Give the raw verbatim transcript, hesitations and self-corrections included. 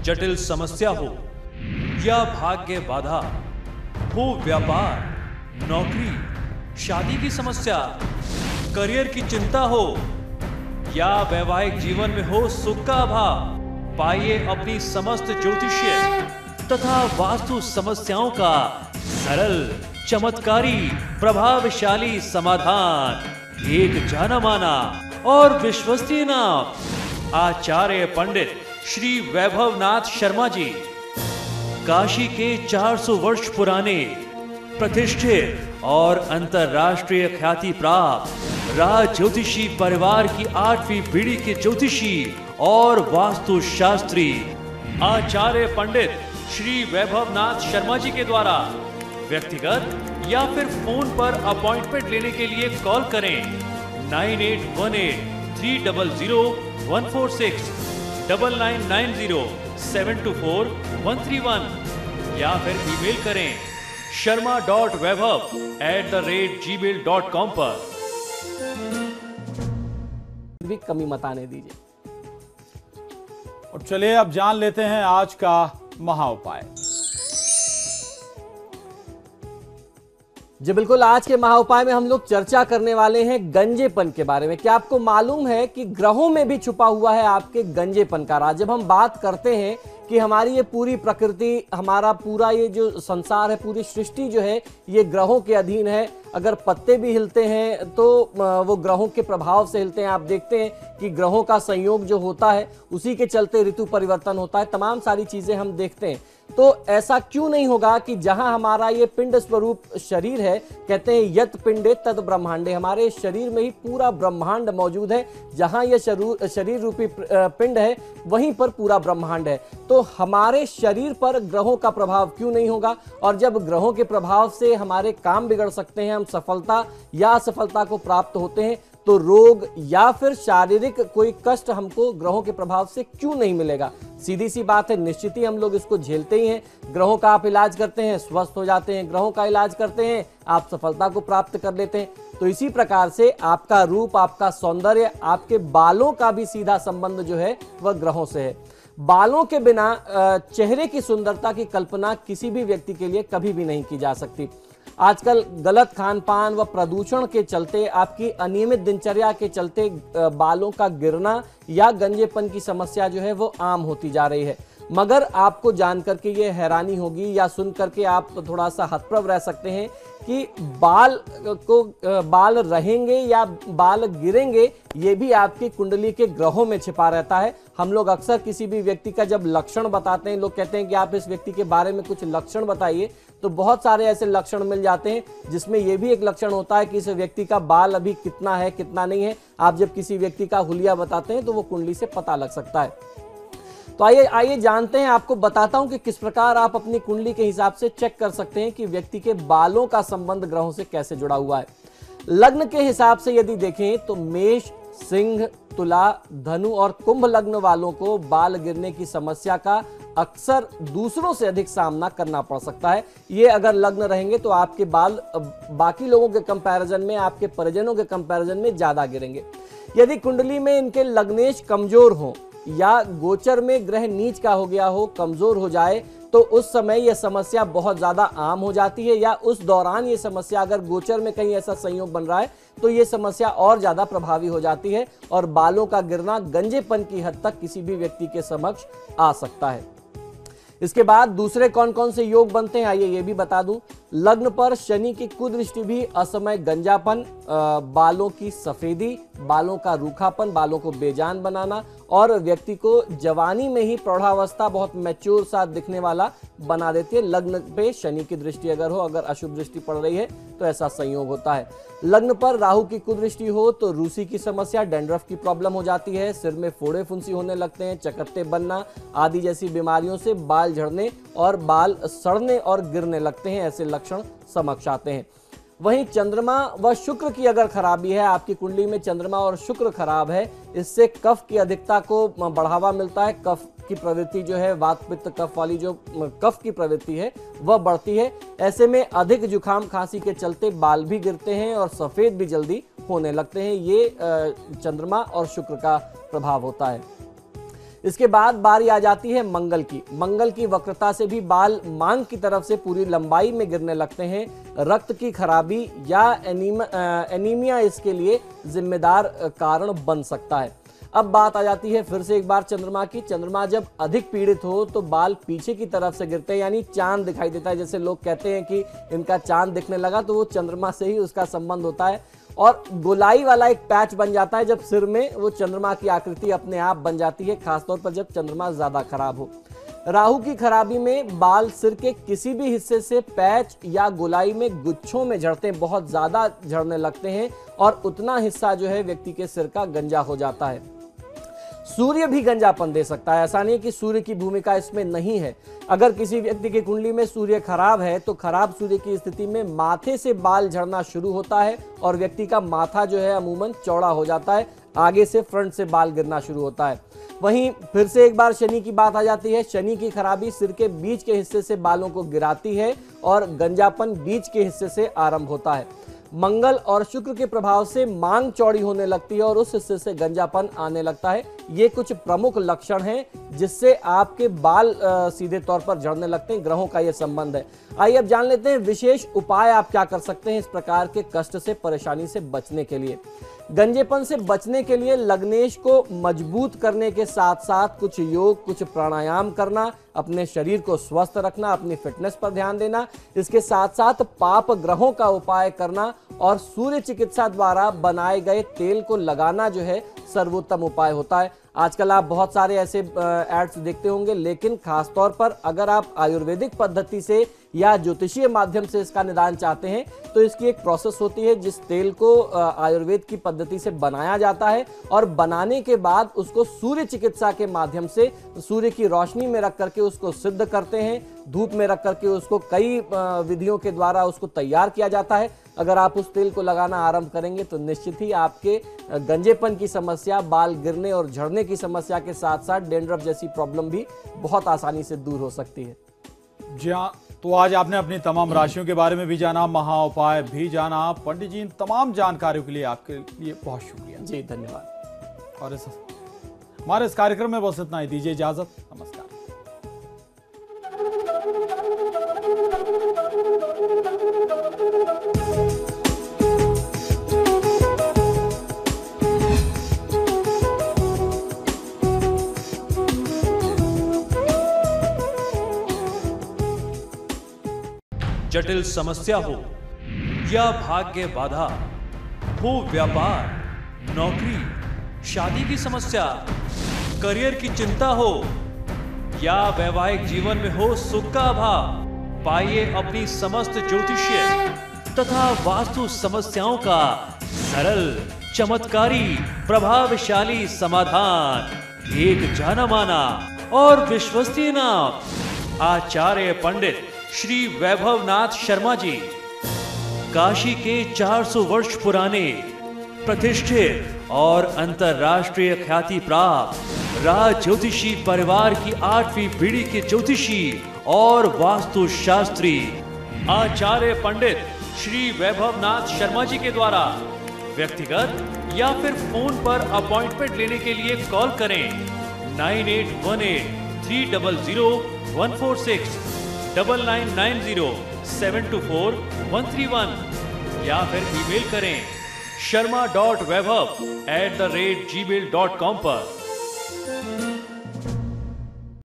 जटिल समस्या हो या भाग्य बाधा हो, व्यापार, नौकरी, शादी की समस्या, करियर की चिंता हो या वैवाहिक जीवन में हो सुख का अभाव, पाइए अपनी समस्त ज्योतिषीय तथा वास्तु समस्याओं का सरल, चमत्कारी, प्रभावशाली समाधान। एक जाना माना और विश्वसनीय नाम, आचार्य पंडित श्री वैभवनाथ शर्मा जी, काशी के चार सौ वर्ष पुराने प्रतिष्ठित और अंतरराष्ट्रीय ख्याति प्राप्त राज ज्योतिषी परिवार की आठवीं पीढ़ी के ज्योतिषी और वास्तु शास्त्री आचार्य पंडित श्री वैभवनाथ शर्मा जी के द्वारा व्यक्तिगत या फिर फोन पर अपॉइंटमेंट लेने के लिए कॉल करें nine eight one eight three double zero one four six double nine nine zero seven two four one three one या फिर ईमेल करें Sharma dot Vaibhav at the rate Gmail dot com पर। भी कमी मत आने दीजिए। और चलिए अब जान लेते हैं आज का महा उपाय। जी बिल्कुल, आज के महा उपाय में हम लोग चर्चा करने वाले हैं गंजेपन के बारे में। क्या आपको मालूम है कि ग्रहों में भी छुपा हुआ है आपके गंजेपन का राज? जब हम बात करते हैं कि हमारी ये पूरी प्रकृति, हमारा पूरा ये जो संसार है, पूरी सृष्टि जो है ये ग्रहों के अधीन है। अगर पत्ते भी हिलते हैं तो वो ग्रहों के प्रभाव से हिलते हैं। आप देखते हैं कि ग्रहों का संयोग जो होता है उसी के चलते ऋतु परिवर्तन होता है, तमाम सारी चीजें हम देखते हैं। तो ऐसा क्यों नहीं होगा कि जहां हमारा ये पिंड स्वरूप शरीर है, कहते हैं यत पिंडे तद ब्रह्मांडे, हमारे शरीर में ही पूरा ब्रह्मांड मौजूद है। जहां ये शरीर रूपी पिंड है वहीं पर पूरा ब्रह्मांड है। तो हमारे शरीर पर ग्रहों का प्रभाव क्यों नहीं होगा? और जब ग्रहों के प्रभाव से हमारे काम बिगड़ सकते हैं, हम सफलता या असफलता को प्राप्त होते हैं, तो रोग या फिर शारीरिक कोई कष्ट हमको ग्रहों के प्रभाव से क्यों नहीं मिलेगा? सीधी सी बात है, निश्चित ही हम लोग इसको झेलते ही हैं। ग्रहों का आप इलाज करते हैं, स्वस्थ हो जाते हैं। ग्रहों का इलाज करते हैं, आप सफलता को प्राप्त कर लेते हैं। तो इसी प्रकार से आपका रूप, आपका सौंदर्य, आपके बालों का भी सीधा संबंध जो है वह ग्रहों से है। बालों के बिना चेहरे की सुंदरता की कल्पना किसी भी व्यक्ति के लिए कभी भी नहीं की जा सकती। आजकल गलत खान पान व प्रदूषण के चलते, आपकी अनियमित दिनचर्या के चलते बालों का गिरना या गंजेपन की समस्या जो है वो आम होती जा रही है। मगर आपको जानकर के ये हैरानी होगी या सुन करके आप तो थोड़ा सा हतप्रभ रह सकते हैं कि बाल को बाल रहेंगे या बाल गिरेंगे, ये भी आपकी कुंडली के ग्रहों में छिपा रहता है। हम लोग अक्सर किसी भी व्यक्ति का जब लक्षण बताते हैं, लोग कहते हैं कि आप इस व्यक्ति के बारे में कुछ लक्षण बताइए, तो बहुत सारे ऐसे लक्षण मिल जाते हैं जिसमें यह भी एक लक्षण होता है कि इस व्यक्ति का बाल अभी कितना है कितना नहीं है। आप जब किसी व्यक्ति का हुलिया बताते हैं तो वो कुंडली से पता लग सकता है। तो आइए आइए जानते हैं, आपको बताता हूं कि किस प्रकार आप अपनी कुंडली के हिसाब से चेक कर सकते हैं कि व्यक्ति के बालों का संबंध ग्रहों से कैसे जुड़ा हुआ है। लग्न के हिसाब से यदि देखें तो मेष, सिंह, तुला, धनु और कुंभ लग्न वालों को बाल गिरने की समस्या का अक्सर दूसरों से अधिक सामना करना पड़ सकता है। ये अगर लग्न रहेंगे तो आपके बाल बाकी लोगों के कंपैरिजन में, आपके परिजनों के कंपैरिजन में ज्यादा गिरेंगे। यदि कुंडली में इनके लग्नेश कमजोर हो या गोचर में ग्रह नीच का हो गया हो, कमजोर हो जाए, तो उस समय यह समस्या बहुत ज्यादा आम हो जाती है। या उस दौरान ये समस्या, अगर गोचर में कहीं ऐसा संयोग बन रहा है तो ये समस्या और ज्यादा प्रभावी हो जाती है और बालों का गिरना गंजेपन की हद तक किसी भी व्यक्ति के समक्ष आ सकता है। इसके बाद दूसरे कौन कौन से योग बनते हैं, आइए ये भी बता दूं। लग्न पर शनि की कुदृष्टि भी असमय गंजापन, बालों की सफेदी, बालों का रूखापन, बालों को बेजान बनाना और व्यक्ति को जवानी में ही प्रौढ़ावस्था, बहुत मैच्योर सा दिखने वाला बना देती है। लग्न पे शनि की दृष्टि अगर हो, अगर अशुभ दृष्टि पड़ रही है तो ऐसा संयोग होता है। लग्न पर राहु की कुदृष्टि हो तो रूसी की समस्या, डैंड्रफ की प्रॉब्लम हो जाती है, सिर में फोड़े फुंसी होने लगते हैं, चकत्ते बनना आदि जैसी बीमारियों से बाल झड़ने और बाल सड़ने और गिरने लगते हैं, ऐसे लक्षण समक्ष आते हैं। वहीं चंद्रमा व शुक्र की अगर खराबी है, आपकी कुंडली में चंद्रमा और शुक्र खराब है, इससे कफ की अधिकता को बढ़ावा मिलता है। कफ की प्रवृत्ति जो है, वात पित्त कफ वाली जो कफ की प्रवृत्ति है वह बढ़ती है। ऐसे में अधिक जुकाम खांसी के चलते बाल भी गिरते हैं और सफेद भी जल्दी होने लगते हैं। ये चंद्रमा और शुक्र का प्रभाव होता है। इसके बाद बारी आ जाती है मंगल की। मंगल की वक्रता से भी बाल मांग की तरफ से पूरी लंबाई में गिरने लगते हैं। रक्त की खराबी या एनीम, एनीमिया इसके लिए जिम्मेदार कारण बन सकता है। अब बात आ जाती है फिर से एक बार चंद्रमा की। चंद्रमा जब अधिक पीड़ित हो तो बाल पीछे की तरफ से गिरते हैं, यानी चांद दिखाई देता है। जैसे लोग कहते हैं कि इनका चांद दिखने लगा, तो वो चंद्रमा से ही उसका संबंध होता है। और गोलाई वाला एक पैच बन जाता है जब सिर में वो चंद्रमा की आकृति अपने आप बन जाती है, खासतौर पर जब चंद्रमा ज्यादा खराब हो। राहु की खराबी में बाल सिर के किसी भी हिस्से से पैच या गोलाई में गुच्छों में झड़ते हैं, बहुत ज्यादा झड़ने लगते हैं और उतना हिस्सा जो है व्यक्ति के सिर का गंजा हो जाता है। सूर्य भी गंजापन दे सकता है, ऐसा नहीं कि सूर्य की भूमिका इसमें नहीं है। अगर किसी व्यक्ति की कुंडली में सूर्य खराब है तो खराब सूर्य की स्थिति में माथे से बाल झड़ना शुरू होता है और व्यक्ति का माथा जो है अमूमन चौड़ा हो जाता है, आगे से फ्रंट से बाल गिरना शुरू होता है। वहीं फिर से एक बार शनि की बात आ जाती है। शनि की खराबी सिर के बीच के हिस्से से बालों को गिराती है और गंजापन बीच के हिस्से से आरंभ होता है। मंगल और शुक्र के प्रभाव से मांग चौड़ी होने लगती है और उस हिस्से से गंजापन आने लगता है। ये कुछ प्रमुख लक्षण हैं जिससे आपके बाल आ, सीधे तौर पर झड़ने लगते हैं। ग्रहों का ये संबंध है। आइए अब जान लेते हैं विशेष उपाय आप क्या कर सकते हैं इस प्रकार के कष्ट से, परेशानी से बचने के लिए। गंजेपन से बचने के लिए लग्नेश को मजबूत करने के साथ साथ कुछ योग, कुछ प्राणायाम करना, अपने शरीर को स्वस्थ रखना, अपनी फिटनेस पर ध्यान देना, इसके साथ साथ पाप ग्रहों का उपाय करना और सूर्य चिकित्सा द्वारा बनाए गए तेल को लगाना जो है सर्वोत्तम उपाय होता है। आजकल आप बहुत सारे ऐसे एड्स देखते होंगे, लेकिन खासतौर पर अगर आप आयुर्वेदिक पद्धति से या ज्योतिषीय माध्यम से इसका निदान चाहते हैं तो इसकी एक प्रोसेस होती है जिस तेल को आयुर्वेद की पद्धति से बनाया जाता है और बनाने के बाद उसको सूर्य चिकित्सा के माध्यम से सूर्य की रोशनी में रख करके उसको सिद्ध करते हैं, धूप में रख करके उसको कई विधियों के द्वारा उसको तैयार किया जाता है। अगर आप उस तेल को लगाना आरंभ करेंगे तो निश्चित ही आपके गंजेपन की समस्या, बाल गिरने और झड़ने की समस्या के साथ साथ डेंड्रफ जैसी प्रॉब्लम भी बहुत आसानी से दूर हो सकती है। जी हाँ, तो आज आपने अपनी तमाम राशियों के बारे में भी जाना, महा उपाय भी जाना। पंडित जी, इन तमाम जानकारियों के लिए आपके लिए बहुत शुक्रिया। जी धन्यवाद। और इस हमारे इस कार्यक्रम में बस इतना ही, दीजिए इजाजत, नमस्कार। जटिल समस्या हो या भाग्य बाधा हो, व्यापार, नौकरी, शादी की समस्या, करियर की चिंता हो या वैवाहिक जीवन में हो सुख का अभाव, पाइए अपनी समस्त ज्योतिषीय तथा वास्तु समस्याओं का सरल, चमत्कारी, प्रभावशाली समाधान। एक जाना माना और विश्वसनीय नाम, आचार्य पंडित श्री वैभवनाथ शर्मा जी। काशी के चार सौ वर्ष पुराने, प्रतिष्ठित और अंतरराष्ट्रीय ख्याति प्राप्त राज ज्योतिषी परिवार की आठवीं पीढ़ी के ज्योतिषी और वास्तु शास्त्री आचार्य पंडित श्री वैभवनाथ शर्मा जी के द्वारा व्यक्तिगत या फिर फोन पर अपॉइंटमेंट लेने के लिए कॉल करें nine eight one eight three double zero one four six double nine nine zero seven two four one three one या फिर ईमेल करें Sharma dot Vaibhav at the rate Gmail dot com पर।